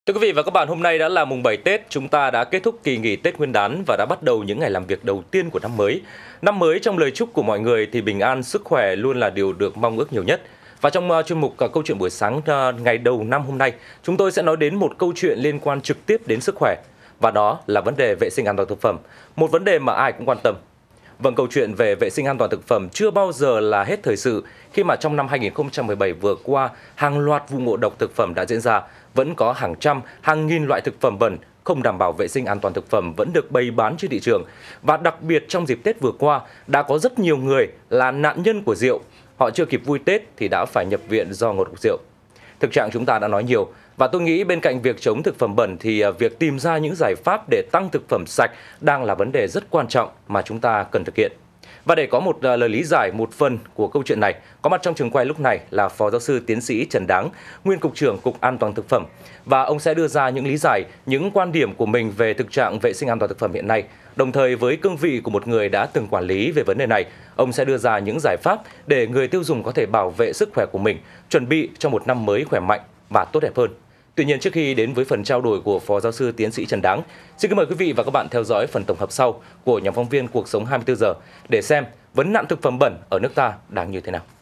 Thưa quý vị và các bạn, hôm nay đã là mùng 7 Tết, chúng ta đã kết thúc kỳ nghỉ Tết Nguyên đán và đã bắt đầu những ngày làm việc đầu tiên của năm mới. Năm mới trong lời chúc của mọi người thì bình an, sức khỏe luôn là điều được mong ước nhiều nhất. Và trong chuyên mục câu chuyện buổi sáng ngày đầu năm hôm nay, chúng tôi sẽ nói đến một câu chuyện liên quan trực tiếp đến sức khỏe. Và đó là vấn đề vệ sinh an toàn thực phẩm, một vấn đề mà ai cũng quan tâm. Vâng, câu chuyện về vệ sinh an toàn thực phẩm chưa bao giờ là hết thời sự khi mà trong năm 2017 vừa qua, hàng loạt vụ ngộ độc thực phẩm đã diễn ra, vẫn có hàng trăm, hàng nghìn loại thực phẩm bẩn không đảm bảo vệ sinh an toàn thực phẩm vẫn được bày bán trên thị trường. Và đặc biệt trong dịp Tết vừa qua, đã có rất nhiều người là nạn nhân của rượu. Họ chưa kịp vui Tết thì đã phải nhập viện do ngộ độc rượu. Thực trạng chúng ta đã nói nhiều, và tôi nghĩ bên cạnh việc chống thực phẩm bẩn thì việc tìm ra những giải pháp để tăng thực phẩm sạch đang là vấn đề rất quan trọng mà chúng ta cần thực hiện. Và để có một lời lý giải một phần của câu chuyện này, có mặt trong trường quay lúc này là Phó Giáo sư Tiến sĩ Trần Đáng, nguyên Cục trưởng Cục An toàn Thực phẩm. Và ông sẽ đưa ra những lý giải, những quan điểm của mình về thực trạng vệ sinh an toàn thực phẩm hiện nay. Đồng thời với cương vị của một người đã từng quản lý về vấn đề này, ông sẽ đưa ra những giải pháp để người tiêu dùng có thể bảo vệ sức khỏe của mình, chuẩn bị cho một năm mới khỏe mạnh và tốt đẹp hơn. Tuy nhiên, trước khi đến với phần trao đổi của Phó Giáo sư Tiến sĩ Trần Đáng, xin kính mời quý vị và các bạn theo dõi phần tổng hợp sau của nhóm phóng viên Cuộc sống 24 giờ để xem vấn nạn thực phẩm bẩn ở nước ta đang như thế nào.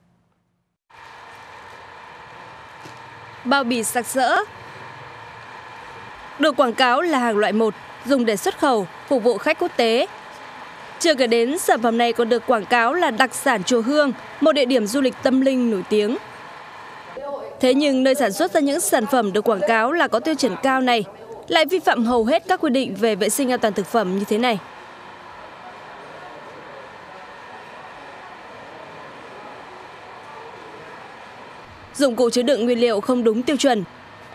Bao bì sặc sỡ, được quảng cáo là hàng loại 1, dùng để xuất khẩu, phục vụ khách quốc tế. Chưa kể đến, sản phẩm này còn được quảng cáo là đặc sản Chùa Hương, một địa điểm du lịch tâm linh nổi tiếng. Thế nhưng nơi sản xuất ra những sản phẩm được quảng cáo là có tiêu chuẩn cao này lại vi phạm hầu hết các quy định về vệ sinh an toàn thực phẩm như thế này. Dụng cụ chứa đựng nguyên liệu không đúng tiêu chuẩn.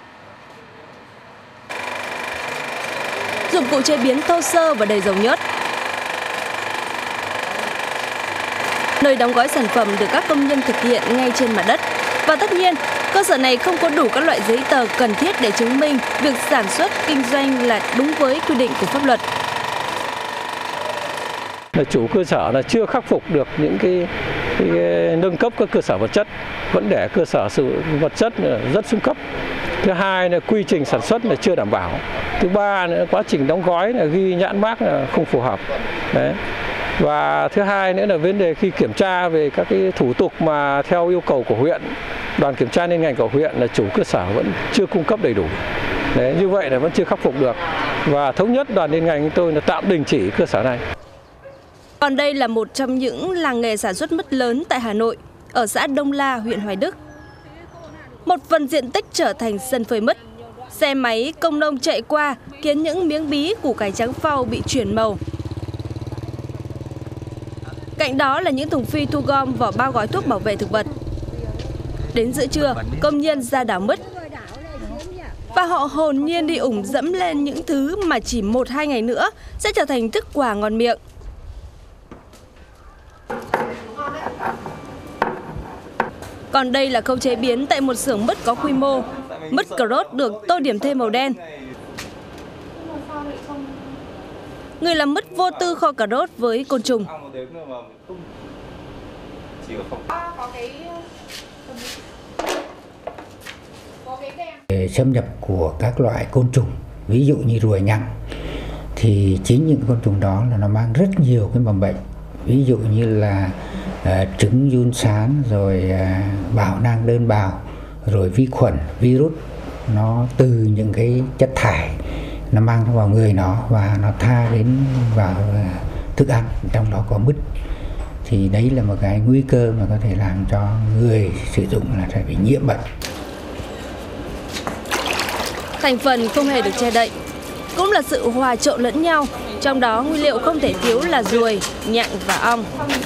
Dụng cụ chế biến thô sơ và đầy dầu nhớt. Nơi đóng gói sản phẩm được các công nhân thực hiện ngay trên mặt đất. Và tất nhiên, cơ sở này không có đủ các loại giấy tờ cần thiết để chứng minh việc sản xuất, kinh doanh là đúng với quy định của pháp luật. Chủ cơ sở là chưa khắc phục được những cái nâng cấp các cơ sở vật chất, vẫn để cơ sở sự vật chất rất xuống cấp. Thứ hai là quy trình sản xuất là chưa đảm bảo. Thứ ba là quá trình đóng gói là ghi nhãn mác là không phù hợp. Đấy. Và thứ hai nữa là vấn đề khi kiểm tra về các cái thủ tục mà theo yêu cầu của huyện, đoàn kiểm tra liên ngành của huyện là chủ cơ sở vẫn chưa cung cấp đầy đủ. Đấy, như vậy là vẫn chưa khắc phục được. Và thống nhất đoàn liên ngành tôi là tạm đình chỉ cơ sở này. Còn đây là một trong những làng nghề sản xuất mứt lớn tại Hà Nội, ở xã Đông La, huyện Hoài Đức. Một phần diện tích trở thành sân phơi mứt. Xe máy công nông chạy qua khiến những miếng bí củ cải trắng phau bị chuyển màu. Cạnh đó là những thùng phi thu gom vỏ bao gói thuốc bảo vệ thực vật. Đến giữa trưa, công nhân ra đảo mứt. Và họ hồn nhiên đi ủng dẫm lên những thứ mà chỉ 1-2 ngày nữa sẽ trở thành thức quà ngon miệng. Còn đây là khâu chế biến tại một xưởng mứt có quy mô. Mứt cà rốt được tô điểm thêm màu đen. Người làm mứt vô tư kho cà rốt với côn trùng. Xâm nhập của các loại côn trùng, ví dụ như ruồi nhặng, thì chính những con trùng đó là nó mang rất nhiều cái mầm bệnh, ví dụ như là trứng giun sán, rồi bào nang đơn bào, rồi vi khuẩn, virus, nó từ những cái chất thải nó mang nó vào người nó và nó tha đến vào thức ăn, trong đó có mứt. Thì đấy là một cái nguy cơ mà có thể làm cho người sử dụng là sẽ bị nhiễm bệnh. Thành phần không hề được che đậy, cũng là sự hòa trộn lẫn nhau. Trong đó nguyên liệu không thể thiếu là ruồi, nhặng và ong.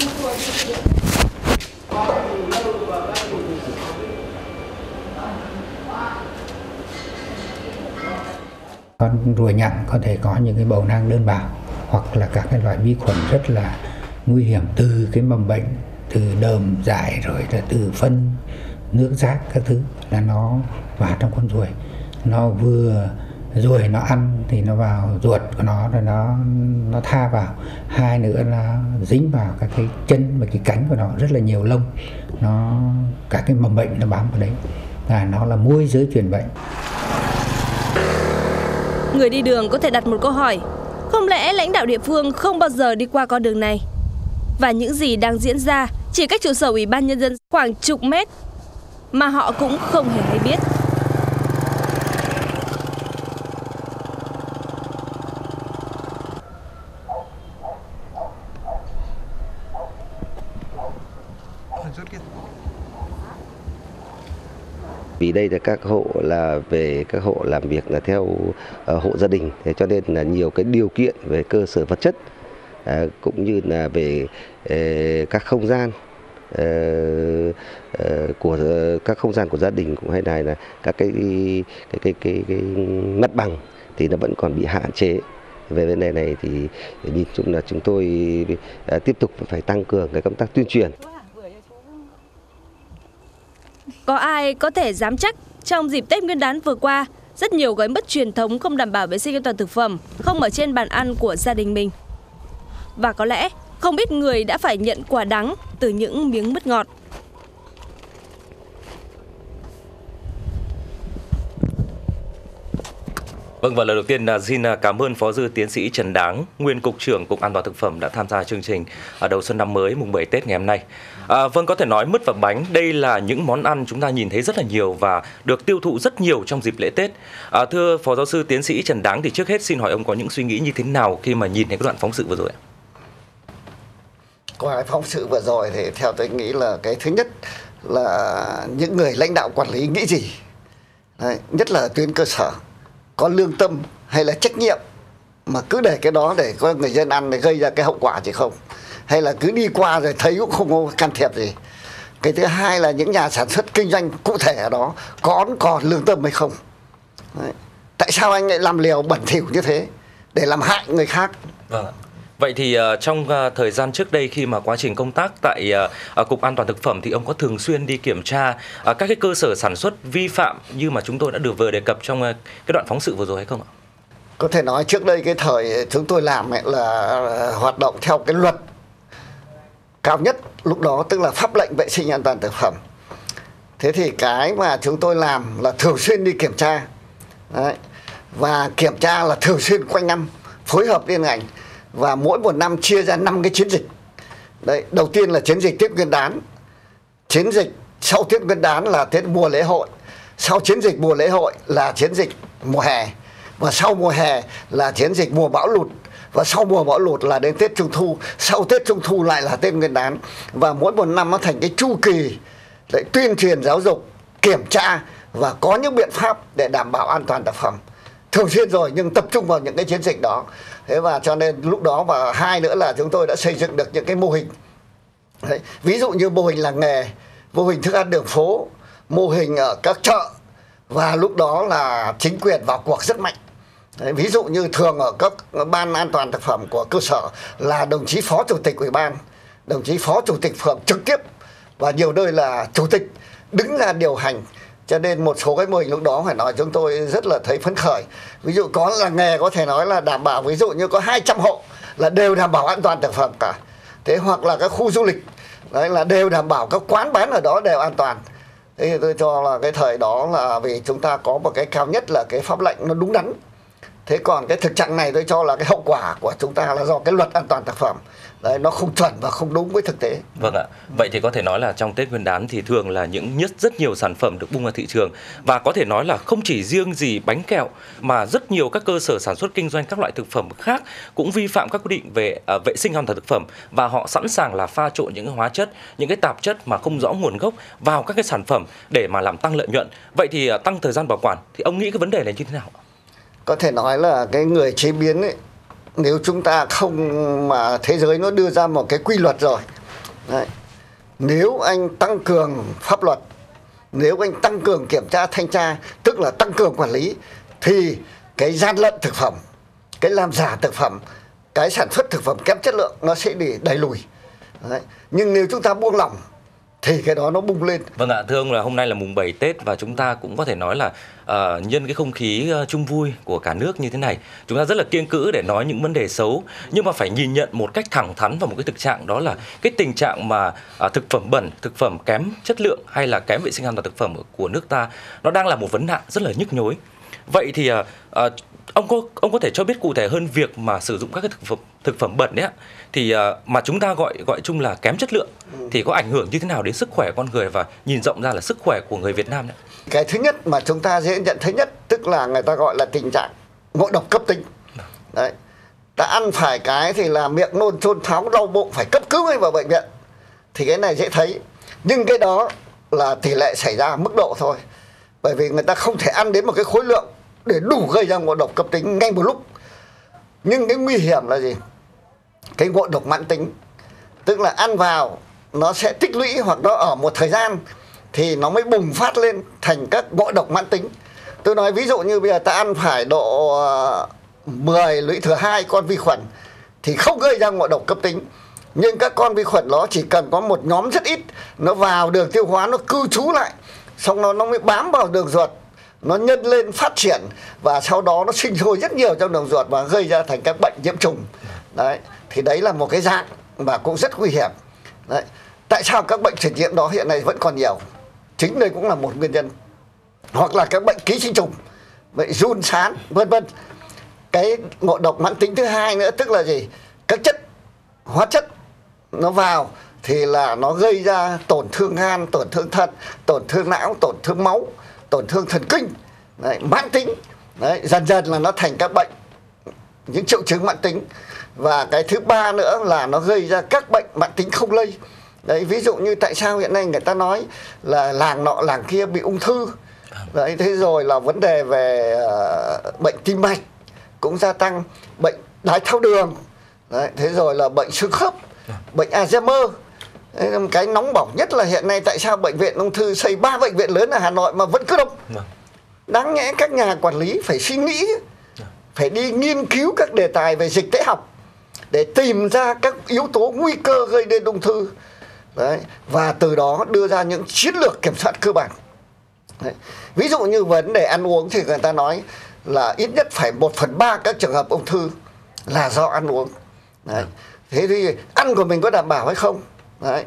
Con ruồi nhặng có thể có những cái bầu nang đơn bào hoặc là các cái loại vi khuẩn rất là nguy hiểm từ cái mầm bệnh, từ đờm dại rồi là từ phân, nước rác các thứ là nó vào trong con ruồi. Nó vừa ruồi nó ăn thì nó vào ruột của nó rồi nó tha vào. Hai nữa là dính vào các cái chân và cái cánh của nó rất là nhiều lông. Nó các cái mầm bệnh nó bám vào đấy và nó là môi giới truyền bệnh. Người đi đường có thể đặt một câu hỏi, không lẽ lãnh đạo địa phương không bao giờ đi qua con đường này? Và những gì đang diễn ra chỉ cách trụ sở Ủy ban Nhân dân khoảng chục mét mà họ cũng không hề hay biết. Vì đây là các hộ là về các hộ làm việc là theo hộ gia đình, thế cho nên là nhiều cái điều kiện về cơ sở vật chất cũng như là về các không gian của các không gian của gia đình, cũng hay là các cái mặt bằng thì nó vẫn còn bị hạn chế. Về vấn đề này thì nhìn chung là chúng tôi tiếp tục phải tăng cường cái công tác tuyên truyền. Có ai có thể dám chắc trong dịp Tết Nguyên đán vừa qua, rất nhiều gói mứt truyền thống không đảm bảo vệ sinh an toàn thực phẩm không ở trên bàn ăn của gia đình mình. Và có lẽ không ít người đã phải nhận quả đắng từ những miếng mứt ngọt. Vâng, và lời đầu tiên là xin cảm ơn Phó Sư Tiến sĩ Trần Đáng, nguyên Cục trưởng Cục An toàn Thực phẩm đã tham gia chương trình đầu xuân năm mới mùng 7 Tết ngày hôm nay. Vâng, có thể nói mứt và bánh đây là những món ăn chúng ta nhìn thấy rất là nhiều và được tiêu thụ rất nhiều trong dịp lễ Tết. Thưa Phó Giáo sư Tiến sĩ Trần Đáng, thì trước hết xin hỏi ông có những suy nghĩ như thế nào khi mà nhìn thấy cái đoạn phóng sự vừa rồi ạ? Qua cái phóng sự vừa rồi thì theo tôi nghĩ là cái thứ nhất là những người lãnh đạo quản lý nghĩ gì. Đấy, nhất là tuyến cơ sở, có lương tâm hay là trách nhiệm mà cứ để cái đó để có người dân ăn để gây ra cái hậu quả gì không, hay là cứ đi qua rồi thấy cũng không có can thiệp gì. Cái thứ hai là những nhà sản xuất kinh doanh cụ thể ở đó còn lương tâm hay không. Đấy. Tại sao anh lại làm liều bẩn thỉu như thế để làm hại người khác? Vâng. Vậy thì trong thời gian trước đây khi mà quá trình công tác tại Cục An toàn Thực phẩm thì ông có thường xuyên đi kiểm tra các cái cơ sở sản xuất vi phạm như mà chúng tôi đã vừa đề cập trong cái đoạn phóng sự vừa rồi hay không ạ? Có thể nói trước đây cái thời chúng tôi làm là hoạt động theo cái luật cao nhất lúc đó, tức là pháp lệnh vệ sinh an toàn thực phẩm. Thế thì cái mà chúng tôi làm là thường xuyên đi kiểm tra. Đấy. Và kiểm tra là thường xuyên quanh năm, phối hợp liên ngành. Và mỗi một năm chia ra 5 cái chiến dịch. Đấy, đầu tiên là chiến dịch Tết Nguyên đán. Chiến dịch sau Tết Nguyên đán là Tết mùa lễ hội. Sau chiến dịch mùa lễ hội là chiến dịch mùa hè. Và sau mùa hè là chiến dịch mùa bão lụt. Và sau mùa bão lụt là đến Tết Trung Thu. Sau Tết Trung Thu lại là Tết Nguyên đán. Và mỗi một năm nó thành cái chu kỳ để tuyên truyền giáo dục, kiểm tra và có những biện pháp để đảm bảo an toàn thực phẩm. Thường xuyên rồi nhưng tập trung vào những cái chiến dịch đó. Thế và cho nên lúc đó, và hai nữa là chúng tôi đã xây dựng được những cái mô hình. Đấy. Ví dụ như mô hình làng nghề, mô hình thức ăn đường phố, mô hình ở các chợ. Và lúc đó là chính quyền vào cuộc rất mạnh. Đấy. Ví dụ như thường ở các ban an toàn thực phẩm của cơ sở là đồng chí phó chủ tịch ủy ban, đồng chí phó chủ tịch phường trực tiếp, và nhiều nơi là chủ tịch đứng ra điều hành. Cho nên một số cái mô hình lúc đó phải nói chúng tôi rất là thấy phấn khởi. Ví dụ có làng nghề có thể nói là đảm bảo, ví dụ như có 200 hộ là đều đảm bảo an toàn thực phẩm cả. Thế hoặc là các khu du lịch đấy là đều đảm bảo, các quán bán ở đó đều an toàn. Thế thì tôi cho là cái thời đó là vì chúng ta có một cái cao nhất là cái pháp lệnh nó đúng đắn. Thế còn cái thực trạng này tôi cho là cái hậu quả của chúng ta là do cái luật an toàn thực phẩm đấy, nó không chuẩn và không đúng với thực tế. Vâng ạ. Vậy thì có thể nói là trong Tết Nguyên đán thì thường là rất nhiều sản phẩm được bung ra thị trường, và có thể nói là không chỉ riêng gì bánh kẹo mà rất nhiều các cơ sở sản xuất kinh doanh các loại thực phẩm khác cũng vi phạm các quy định về vệ sinh an toàn thực phẩm, và họ sẵn sàng là pha trộn những hóa chất, những cái tạp chất mà không rõ nguồn gốc vào các cái sản phẩm để mà làm tăng lợi nhuận. Vậy thì tăng thời gian bảo quản thì ông nghĩ cái vấn đề này như thế nào? Có thể nói là cái người chế biến ấy, nếu chúng ta không, mà thế giới nó đưa ra một cái quy luật rồi. Đấy. Nếu anh tăng cường pháp luật, nếu anh tăng cường kiểm tra thanh tra, tức là tăng cường quản lý, thì cái gian lận thực phẩm, cái làm giả thực phẩm, cái sản xuất thực phẩm kém chất lượng nó sẽ bị đẩy lùi. Đấy. Nhưng nếu chúng ta buông lỏng thì cái đó nó bùng lên. Vâng ạ, thưa ông là hôm nay là mùng 7 Tết và chúng ta cũng có thể nói là nhân cái không khí chung vui của cả nước như thế này, chúng ta rất là kiêng cữ để nói những vấn đề xấu, nhưng mà phải nhìn nhận một cách thẳng thắn vào một cái thực trạng, đó là cái tình trạng mà thực phẩm bẩn, thực phẩm kém chất lượng hay là kém vệ sinh an toàn thực phẩm của nước ta nó đang là một vấn nạn rất là nhức nhối. Vậy thì Ông có thể cho biết cụ thể hơn việc mà sử dụng các cái thực phẩm bẩn ấy thì mà chúng ta gọi chung là kém chất lượng thì có ảnh hưởng như thế nào đến sức khỏe con người và nhìn rộng ra là sức khỏe của người Việt Nam đấy? Cái thứ nhất mà chúng ta dễ nhận thấy nhất tức là người ta gọi là tình trạng ngộ độc cấp tính. Đấy. Ta ăn phải cái thì là miệng nôn chôn tháo, đau bụng, phải cấp cứu hay vào bệnh viện. Thì cái này dễ thấy. Nhưng cái đó là tỷ lệ xảy ra mức độ thôi. Bởi vì người ta không thể ăn đến một cái khối lượng để đủ gây ra ngộ độc cấp tính ngay một lúc. Nhưng cái nguy hiểm là gì? Cái ngộ độc mãn tính. Tức là ăn vào nó sẽ tích lũy hoặc nó ở một thời gian thì nó mới bùng phát lên thành các ngộ độc mãn tính. Tôi nói ví dụ như bây giờ ta ăn phải độ 10 lũy thừa 2 con vi khuẩn thì không gây ra ngộ độc cấp tính. Nhưng các con vi khuẩn đó chỉ cần có một nhóm rất ít, nó vào đường tiêu hóa, nó cư trú lại, xong nó mới bám vào đường ruột, nó nhân lên phát triển và sau đó nó sinh sôi rất nhiều trong đường ruột và gây ra thành các bệnh nhiễm trùng. Đấy, thì đấy là một cái dạng mà cũng rất nguy hiểm. Đấy. Tại sao các bệnh truyền nhiễm đó hiện nay vẫn còn nhiều? Chính đây cũng là một nguyên nhân. Hoặc là các bệnh ký sinh trùng, bệnh giun sán, vân vân. Cái ngộ độc mãn tính thứ hai nữa tức là gì? Các chất hóa chất nó vào thì là nó gây ra tổn thương gan, tổn thương thận, tổn thương não, tổn thương máu, tổn thương thần kinh. Đấy, mãn tính. Đấy, dần dần là nó thành các bệnh, những triệu chứng mãn tính. Và cái thứ ba nữa là nó gây ra các bệnh mãn tính không lây. Đấy, ví dụ như tại sao hiện nay người ta nói là làng nọ làng kia bị ung thư. Đấy, thế rồi là vấn đề về bệnh tim mạch cũng gia tăng, bệnh đái tháo đường. Đấy, thế rồi là bệnh xương khớp, bệnh Alzheimer. Đấy, cái nóng bỏng nhất là hiện nay tại sao bệnh viện ung thư xây 3 bệnh viện lớn ở Hà Nội mà vẫn cứ đông. Đáng nhẽ các nhà quản lý phải suy nghĩ, phải đi nghiên cứu các đề tài về dịch tễ học để tìm ra các yếu tố nguy cơ gây nên ung thư. Đấy, và từ đó đưa ra những chiến lược kiểm soát cơ bản. Đấy. Ví dụ như vấn đề ăn uống thì người ta nói là ít nhất phải 1/3 các trường hợp ung thư là do ăn uống. Đấy. Thế thì ăn của mình có đảm bảo hay không? Đấy.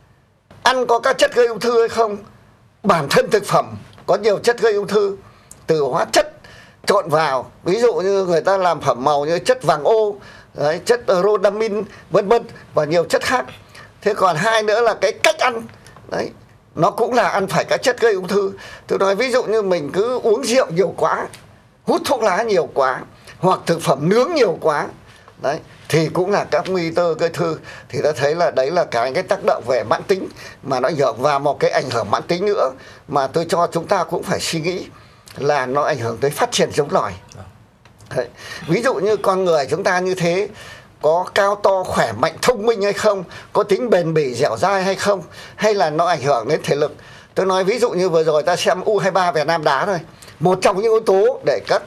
Ăn có các chất gây ung thư hay không? Bản thân thực phẩm có nhiều chất gây ung thư, từ hóa chất trộn vào, ví dụ như người ta làm phẩm màu như chất vàng ô, đấy, chất rhodamin vân vân và nhiều chất khác. Thế còn hai nữa là cái cách ăn. Đấy, nó cũng là ăn phải các chất gây ung thư. Tôi nói ví dụ như mình cứ uống rượu nhiều quá, hút thuốc lá nhiều quá, hoặc thực phẩm nướng nhiều quá, đấy, thì cũng là các nguy cơ gây thư. Thì ta thấy là đấy là cái tác động về mãn tính mà nó ảnh hưởng. Và một cái ảnh hưởng mãn tính nữa mà tôi cho chúng ta cũng phải suy nghĩ là nó ảnh hưởng tới phát triển giống loài. Đấy. Ví dụ như con người chúng ta như thế có cao to, khỏe mạnh, thông minh hay không, có tính bền bỉ, dẻo dai hay không, hay là nó ảnh hưởng đến thể lực. Tôi nói ví dụ như vừa rồi ta xem U23 Việt Nam đá thôi, một trong những yếu tố để các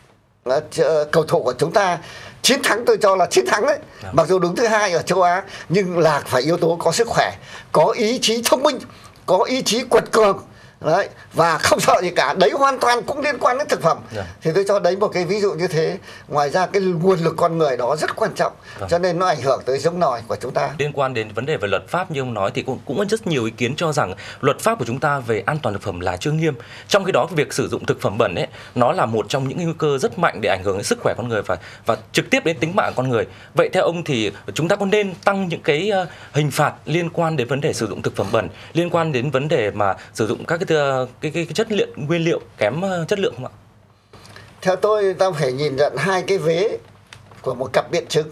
cầu thủ của chúng ta chiến thắng, tôi cho là chiến thắng đấy, mặc dù đứng thứ 2 ở châu Á, nhưng là phải yếu tố có sức khỏe, có ý chí thông minh, có ý chí quật cường. Đấy, và không sợ gì cả. Đấy hoàn toàn cũng liên quan đến thực phẩm. Thì tôi cho đấy một cái ví dụ như thế. Ngoài ra cái nguồn lực con người đó rất quan trọng, cho nên nó ảnh hưởng tới giống nòi của chúng ta. Liên quan đến vấn đề về luật pháp như ông nói thì cũng có rất nhiều ý kiến cho rằng luật pháp của chúng ta về an toàn thực phẩm là chưa nghiêm. Trong khi đó việc sử dụng thực phẩm bẩn ấy, nó là một trong những nguy cơ rất mạnh để ảnh hưởng đến sức khỏe con người và trực tiếp đến tính mạng con người. Vậy theo ông thì chúng ta có nên tăng những cái hình phạt liên quan đến vấn đề sử dụng thực phẩm bẩn, liên quan đến vấn đề mà sử dụng các cái chất liệu nguyên liệu kém chất lượng không ạ? Theo tôi, ta phải nhìn nhận hai cái vế của một cặp biện chứng.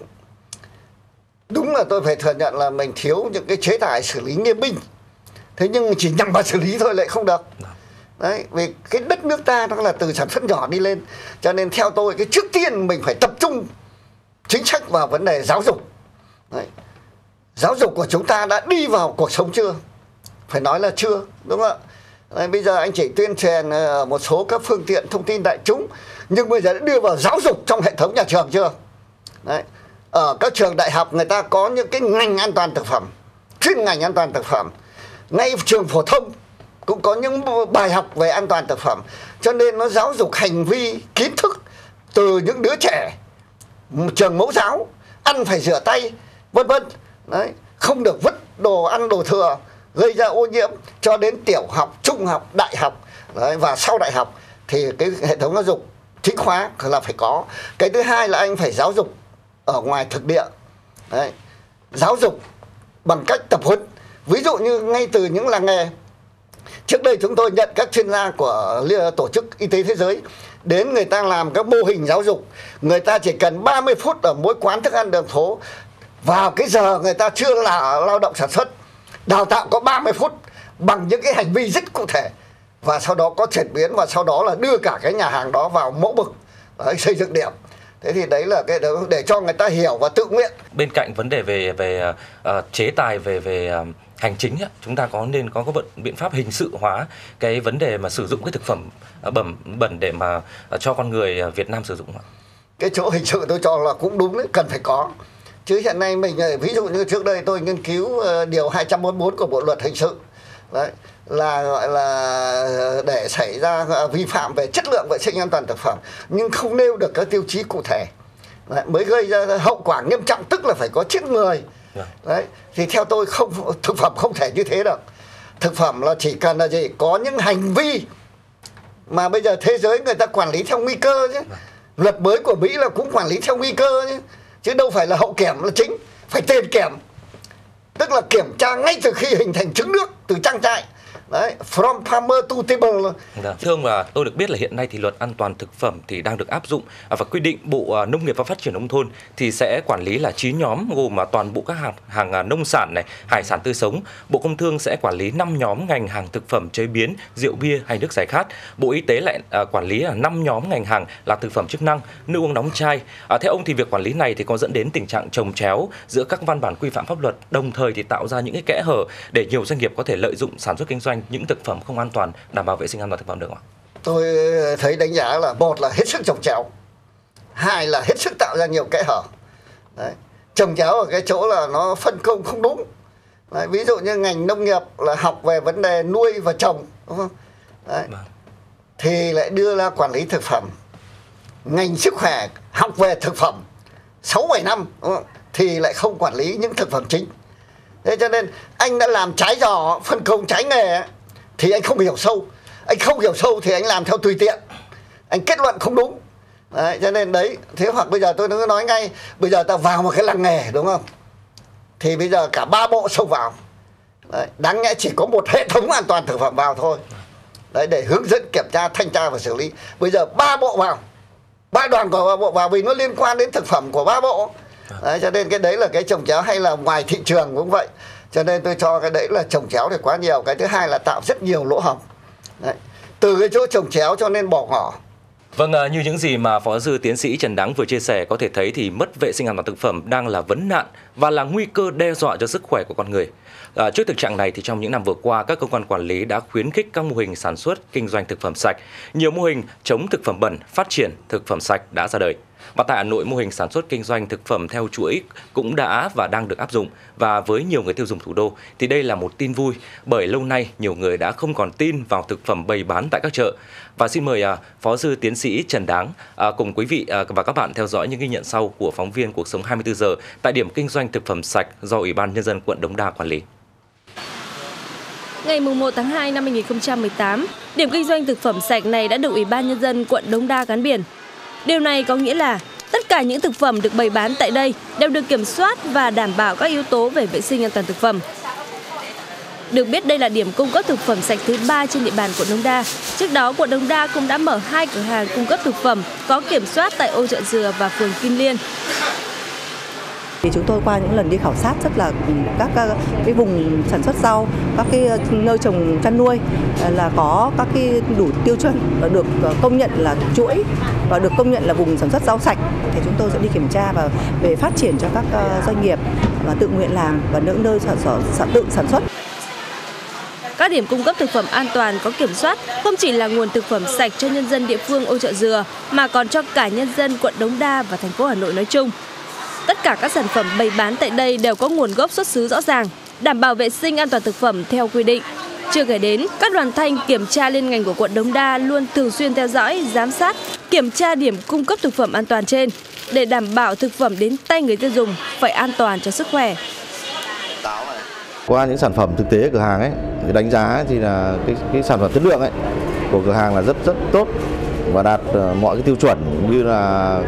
Đúng là tôi phải thừa nhận là mình thiếu những cái chế tài xử lý nghiêm minh. Thế nhưng chỉ nhằm vào xử lý thôi lại không được. Đấy, vì cái đất nước ta nó là từ sản xuất nhỏ đi lên, cho nên theo tôi cái trước tiên mình phải tập trung chính sách vào vấn đề giáo dục. Đấy. Giáo dục của chúng ta đã đi vào cuộc sống chưa? Phải nói là chưa, đúng không ạ? Đấy, bây giờ anh chỉ tuyên truyền ở một số các phương tiện thông tin đại chúng, nhưng bây giờ đã đưa vào giáo dục trong hệ thống nhà trường chưa? Đấy. Ở các trường đại học người ta có những cái ngành an toàn thực phẩm, chuyên ngành an toàn thực phẩm. Ngay trường phổ thông cũng có những bài học về an toàn thực phẩm. Cho nên nó giáo dục hành vi, kiến thức từ những đứa trẻ. Trường mẫu giáo, ăn phải rửa tay, vân vân. Đấy, không được vứt đồ ăn đồ thừa gây ra ô nhiễm, cho đến tiểu học, trung học, đại học. Đấy, và sau đại học thì cái hệ thống giáo dục chính khóa là phải có. Cái thứ hai là anh phải giáo dục ở ngoài thực địa. Đấy. Giáo dục bằng cách tập huấn. Ví dụ như ngay từ những làng nghề. Trước đây chúng tôi nhận các chuyên gia của Tổ chức Y tế Thế giới đến, người ta làm các mô hình giáo dục. Người ta chỉ cần 30 phút ở mỗi quán thức ăn đường phố, vào cái giờ người ta chưa là lao động sản xuất, đào tạo có 30 phút bằng những cái hành vi rất cụ thể, và sau đó có chuyển biến, và sau đó là đưa cả cái nhà hàng đó vào mẫu mực xây dựng điểm. Thế thì đấy là cái để cho người ta hiểu và tự nguyện. Bên cạnh vấn đề về chế tài về hành chính, chúng ta nên có biện pháp hình sự hóa cái vấn đề mà sử dụng cái thực phẩm bẩn để mà cho con người Việt Nam sử dụng. Cái chỗ hình sự tôi cho là cũng đúng đấy, cần phải có. Chứ hiện nay mình, ví dụ như trước đây tôi nghiên cứu điều 244 của Bộ luật hình sự, đấy, là gọi là để xảy ra vi phạm về chất lượng vệ sinh an toàn thực phẩm nhưng không nêu được các tiêu chí cụ thể, đấy, mới gây ra hậu quả nghiêm trọng, tức là phải có chết người. Đấy, thì theo tôi thực phẩm không thể như thế được. Thực phẩm là chỉ cần là gì, có những hành vi mà bây giờ thế giới người ta quản lý theo nguy cơ chứ. Luật mới của Mỹ là cũng quản lý theo nguy cơ chứ đâu phải là hậu kiểm là chính, phải tiền kiểm, tức là kiểm tra ngay từ khi hình thành trứng nước từ trang trại. Đấy, from farmer to table. Thưa ông, là tôi được biết là hiện nay thì luật an toàn thực phẩm thì đang được áp dụng và quy định Bộ Nông nghiệp và Phát triển nông thôn thì sẽ quản lý là 9 nhóm gồm toàn bộ các hàng nông sản này, hải sản tươi sống. Bộ Công Thương sẽ quản lý 5 nhóm ngành hàng thực phẩm chế biến, rượu bia hay nước giải khát. Bộ Y tế lại quản lý là 5 nhóm ngành hàng là thực phẩm chức năng, nước uống đóng chai. Theo ông thì việc quản lý này thì có dẫn đến tình trạng chồng chéo giữa các văn bản quy phạm pháp luật, đồng thời thì tạo ra những cái kẽ hở để nhiều doanh nghiệp có thể lợi dụng sản xuất kinh doanh những thực phẩm không an toàn, đảm bảo vệ sinh an toàn thực phẩm được không ạ? Tôi thấy đánh giá là một là hết sức chồng chéo, hai là hết sức tạo ra nhiều kẽ hở. Đấy. Chồng chéo ở cái chỗ là nó phân công không đúng. Đấy. Ví dụ như ngành nông nghiệp là học về vấn đề nuôi và trồng, đúng không? Đấy. Thì lại đưa ra quản lý thực phẩm. Ngành sức khỏe học về thực phẩm 6-7 năm, đúng không? Thì lại không quản lý những thực phẩm chính. Thế cho nên anh đã làm trái giò, phân công trái nghề thì anh không hiểu sâu. Anh không hiểu sâu thì anh làm theo tùy tiện, anh kết luận không đúng. Đấy, cho nên đấy, thế hoặc bây giờ tôi nói ngay, bây giờ ta vào một cái làng nghề, đúng không? Thì bây giờ cả 3 bộ xông vào. Đấy, đáng nhẽ chỉ có một hệ thống an toàn thực phẩm vào thôi. Đấy, để hướng dẫn, kiểm tra, thanh tra và xử lý. Bây giờ 3 bộ vào, 3 đoàn của 3 bộ vào vì nó liên quan đến thực phẩm của 3 bộ. Đấy, cho nên cái đấy là cái chồng chéo, hay là ngoài thị trường cũng vậy. Cho nên tôi cho cái đấy là chồng chéo thì quá nhiều. Cái thứ hai là tạo rất nhiều lỗ hổng. Đấy. Từ cái chỗ chồng chéo cho nên bỏ ngỏ. Vâng, như những gì mà Phó giáo sư tiến sĩ Trần Đáng vừa chia sẻ có thể thấy thì mất vệ sinh an toàn thực phẩm đang là vấn nạn và là nguy cơ đe dọa cho sức khỏe của con người. Trước thực trạng này thì trong những năm vừa qua, các cơ quan quản lý đã khuyến khích các mô hình sản xuất, kinh doanh thực phẩm sạch. Nhiều mô hình chống thực phẩm bẩn, phát triển thực phẩm sạch đã ra đời. Và tại Hà Nội, mô hình sản xuất kinh doanh thực phẩm theo chuỗi cũng đã và đang được áp dụng. Và với nhiều người tiêu dùng thủ đô thì đây là một tin vui, bởi lâu nay nhiều người đã không còn tin vào thực phẩm bày bán tại các chợ. Và xin mời Phó sư tiến sĩ Trần Đáng cùng quý vị và các bạn theo dõi những ghi nhận sau của phóng viên Cuộc sống 24 giờ tại điểm kinh doanh thực phẩm sạch do Ủy ban Nhân dân quận Đống Đa quản lý. Ngày 1 tháng 2 năm 2018, điểm kinh doanh thực phẩm sạch này đã được Ủy ban Nhân dân quận Đống Đa gắn biển. Điều này có nghĩa là tất cả những thực phẩm được bày bán tại đây đều được kiểm soát và đảm bảo các yếu tố về vệ sinh an toàn thực phẩm. Được biết đây là điểm cung cấp thực phẩm sạch thứ 3 trên địa bàn quận Đống Đa. Trước đó, quận Đống Đa cũng đã mở 2 cửa hàng cung cấp thực phẩm có kiểm soát tại Ô Chợ Dừa và phường Kim Liên. Thì chúng tôi qua những lần đi khảo sát rất là các cái vùng sản xuất rau, các cái nơi trồng chăn nuôi là có các cái đủ tiêu chuẩn và được công nhận là chuỗi và được công nhận là vùng sản xuất rau sạch, thì chúng tôi sẽ đi kiểm tra và về phát triển cho các doanh nghiệp và tự nguyện làm và những nơi tự sản xuất. Các điểm cung cấp thực phẩm an toàn có kiểm soát không chỉ là nguồn thực phẩm sạch cho nhân dân địa phương Ô Chợ Dừa mà còn cho cả nhân dân quận Đống Đa và thành phố Hà Nội nói chung. Tất cả các sản phẩm bày bán tại đây đều có nguồn gốc xuất xứ rõ ràng, đảm bảo vệ sinh an toàn thực phẩm theo quy định. Chưa kể đến, các đoàn thanh kiểm tra liên ngành của quận Đống Đa luôn thường xuyên theo dõi, giám sát, kiểm tra điểm cung cấp thực phẩm an toàn trên để đảm bảo thực phẩm đến tay người tiêu dùng phải an toàn cho sức khỏe. Qua những sản phẩm thực tế cửa hàng ấy, đánh giá thì là cái sản phẩm chất lượng ấy của cửa hàng là rất tốt. và đạt mọi cái tiêu chuẩn như là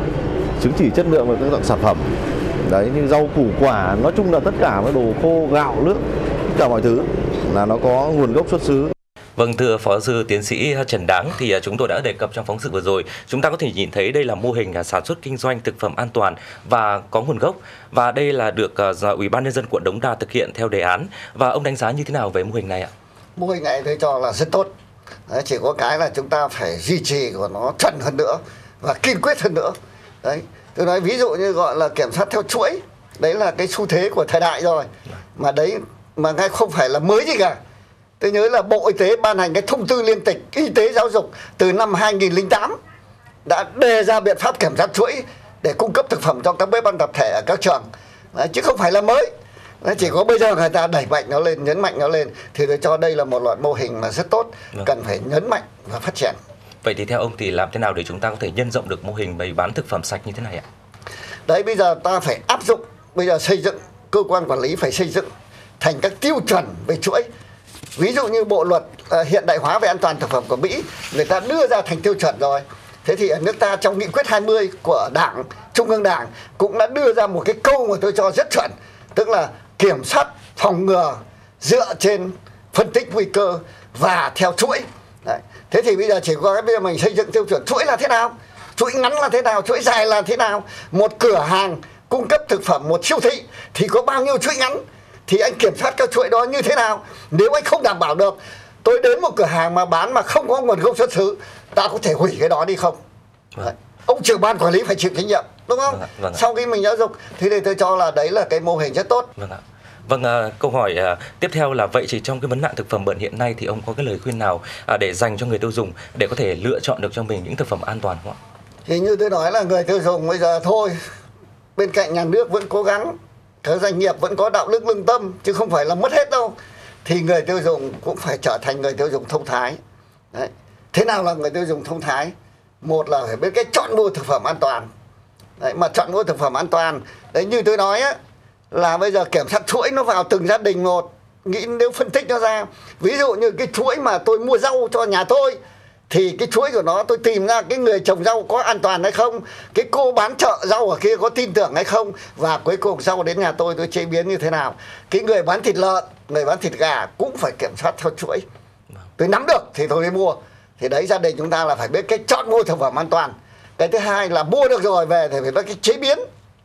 chứng chỉ chất lượng về các dạng sản phẩm. Đấy, như rau củ quả, nói chung là tất cả với đồ khô, gạo, nước, tất cả mọi thứ là nó có nguồn gốc xuất xứ. Vâng, thưa Phó sư tiến sĩ Trần Đáng, thì chúng tôi đã đề cập trong phóng sự vừa rồi, chúng ta có thể nhìn thấy đây là mô hình sản xuất kinh doanh thực phẩm an toàn và có nguồn gốc, và đây là được Ủy ban nhân dân quận Đống Đa thực hiện theo đề án. Và ông đánh giá như thế nào về mô hình này ạ? Mô hình này tôi cho là rất tốt. Đấy, chỉ có cái là chúng ta phải duy trì của nó chuẩn hơn nữa và kiên quyết hơn nữa. Đấy, tôi nói ví dụ như gọi là kiểm soát theo chuỗi, đấy là cái xu thế của thời đại rồi, mà đấy mà ngay không phải là mới gì cả. Tôi nhớ là Bộ Y tế ban hành cái thông tư liên tịch y tế giáo dục từ năm 2008 đã đề ra biện pháp kiểm soát chuỗi để cung cấp thực phẩm cho các bếp ăn tập thể ở các trường. Đấy, chứ không phải là mới. Đấy, chỉ có bây giờ người ta đẩy mạnh nó lên, nhấn mạnh nó lên, thì tôi cho đây là một loại mô hình mà rất tốt, cần phải nhấn mạnh và phát triển. Vậy thì theo ông thì làm thế nào để chúng ta có thể nhân rộng được mô hình bày bán thực phẩm sạch như thế này ạ? Đấy, bây giờ ta phải áp dụng, bây giờ xây dựng, cơ quan quản lý phải xây dựng thành các tiêu chuẩn về chuỗi. Ví dụ như bộ luật hiện đại hóa về an toàn thực phẩm của Mỹ, người ta đưa ra thành tiêu chuẩn rồi. Thế thì ở nước ta trong nghị quyết 20 của Đảng, Trung ương Đảng cũng đã đưa ra một cái câu mà tôi cho rất chuẩn, tức là kiểm soát phòng ngừa dựa trên phân tích nguy cơ và theo chuỗi. Đấy. Thế thì bây giờ chỉ có cái bây giờ mình xây dựng tiêu chuẩn chuỗi là thế nào, chuỗi ngắn là thế nào, chuỗi dài là thế nào. Một cửa hàng cung cấp thực phẩm, một siêu thị thì có bao nhiêu chuỗi ngắn, thì anh kiểm soát các chuỗi đó như thế nào. Nếu anh không đảm bảo được, tôi đến một cửa hàng mà bán mà không có nguồn gốc xuất xứ, ta có thể hủy cái đó đi không? Đấy. Ông trưởng ban quản lý phải chịu trách nhiệm, đúng không? Vâng ạ. Sau khi mình giáo dục thì tôi cho là đấy là cái mô hình rất tốt. Vâng ạ. Vâng, câu hỏi tiếp theo là vậy chỉ trong cái vấn nạn thực phẩm bẩn hiện nay thì ông có cái lời khuyên nào để dành cho người tiêu dùng để có thể lựa chọn được cho mình những thực phẩm an toàn không ạ? Thì như tôi nói là người tiêu dùng bây giờ thôi, bên cạnh nhà nước vẫn cố gắng, các doanh nghiệp vẫn có đạo đức lương tâm, chứ không phải là mất hết đâu. Thì người tiêu dùng cũng phải trở thành người tiêu dùng thông thái. Đấy. Thế nào là người tiêu dùng thông thái? Một là phải biết cách chọn mua thực phẩm an toàn. Đấy, mà chọn mua thực phẩm an toàn, đấy như tôi nói á, là bây giờ kiểm soát chuỗi nó vào từng gia đình một. Nghĩ nếu phân tích nó ra, ví dụ như cái chuỗi mà tôi mua rau cho nhà tôi, thì cái chuỗi của nó tôi tìm ra cái người trồng rau có an toàn hay không, cái cô bán chợ rau ở kia có tin tưởng hay không, và cuối cùng rau đến nhà tôi chế biến như thế nào. Cái người bán thịt lợn, người bán thịt gà cũng phải kiểm soát theo chuỗi. Tôi nắm được thì tôi đi mua. Thì đấy, gia đình chúng ta là phải biết cách chọn mua thực phẩm an toàn. Cái thứ hai là mua được rồi về thì phải biết cái chế biến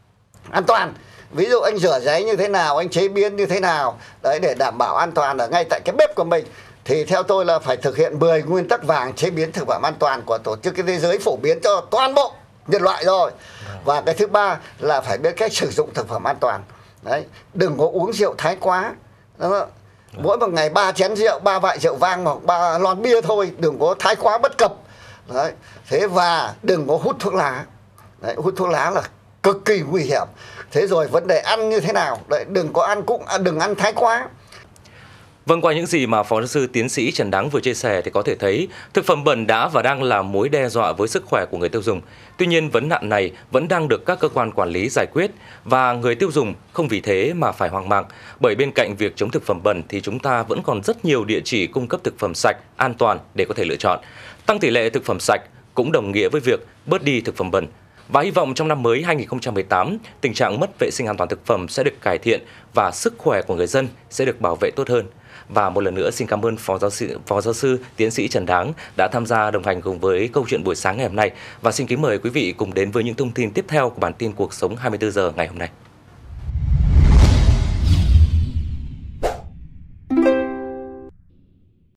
an toàn. Ví dụ anh rửa giấy như thế nào, anh chế biến như thế nào, đấy, để đảm bảo an toàn ở ngay tại cái bếp của mình. Thì theo tôi là phải thực hiện 10 nguyên tắc vàng chế biến thực phẩm an toàn của Tổ chức Thế giới phổ biến cho toàn bộ nhân loại rồi. Và cái thứ ba là phải biết cách sử dụng thực phẩm an toàn. Đấy, đừng có uống rượu thái quá. Đó. Mỗi một ngày 3 chén rượu, 3 vại rượu vang hoặc 3 lon bia thôi, đừng có thái quá bất cập. Đấy. Thế và đừng có hút thuốc lá. Đấy, hút thuốc lá là cực kỳ nguy hiểm. Thế rồi vấn đề ăn như thế nào? Đấy, đừng có ăn đừng ăn thái quá. Vâng, qua những gì mà Phó giáo sư tiến sĩ Trần Đáng vừa chia sẻ thì có thể thấy thực phẩm bẩn đã và đang là mối đe dọa với sức khỏe của người tiêu dùng. Tuy nhiên, vấn nạn này vẫn đang được các cơ quan quản lý giải quyết và người tiêu dùng không vì thế mà phải hoang mang. Bởi bên cạnh việc chống thực phẩm bẩn thì chúng ta vẫn còn rất nhiều địa chỉ cung cấp thực phẩm sạch, an toàn để có thể lựa chọn. Tăng tỷ lệ thực phẩm sạch cũng đồng nghĩa với việc bớt đi thực phẩm bẩn. Và hy vọng trong năm mới 2018, tình trạng mất vệ sinh an toàn thực phẩm sẽ được cải thiện và sức khỏe của người dân sẽ được bảo vệ tốt hơn. Và một lần nữa xin cảm ơn Phó giáo sư tiến sĩ Trần Đáng đã tham gia đồng hành cùng với câu chuyện buổi sáng ngày hôm nay. Và xin kính mời quý vị cùng đến với những thông tin tiếp theo của bản tin Cuộc sống 24 giờ ngày hôm nay.